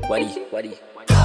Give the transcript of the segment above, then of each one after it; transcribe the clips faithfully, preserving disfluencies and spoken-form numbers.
Waddy, waddy.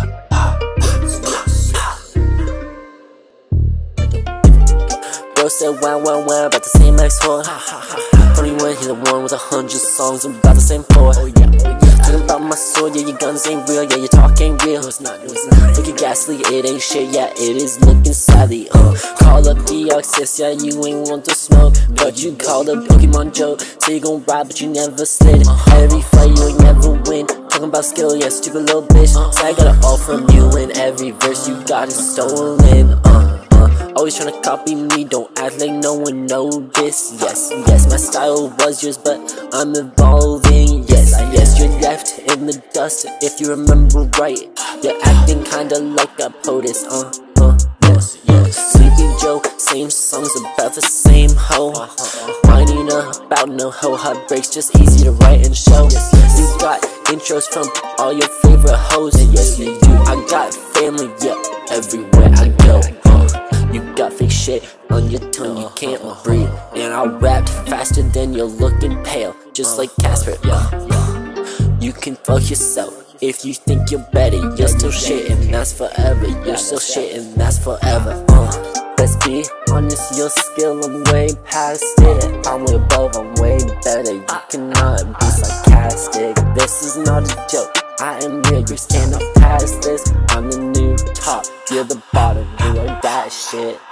Bro said wow, wow, wow about the same X four. twenty-one, he's the one with a hundred songs about the same floor. Oh yeah, oh yeah. Talking about my sword, yeah, your guns ain't real, yeah, your talk ain't real. No, it's not, no, it's not. Look at ghastly, it ain't shit, yeah, it is looking sadly. Uh, call up Deoxys, yeah, you ain't want to smoke, but you called a Pokemon joke. So you gon' ride, but you never slid. Every fight you ain't never win. Talking about skill, yeah, stupid little bitch. So I got it all from you, and every verse you got is stolen. Uh. Always tryna copy me, don't act like no one know this. Yes, yes, my style was yours, but I'm evolving. Yes, yes, you're left in the dust, if you remember right. You're acting kinda like a POTUS, uh, uh, yes, yes. Sleepy Joe, same songs about the same hoe. Whining about no hoe, heartbreaks just easy to write and show. You got intros from all your favorite hoes. Yes, you do, I got family, yeah, everywhere I go. You got fake shit on your tongue, you can't breathe. And I rapped faster than you're looking pale, just like Casper, yeah. You can fuck yourself if you think you're better. You're still shit and that's forever. You're still shit and that's forever. uh, Let's be honest, your skill, I'm way past it. I'm way above, I'm way better. You cannot be sarcastic. This is not a joke, I am real, you cannot pass this. I'm the new top, you're the bottom, you are that shit.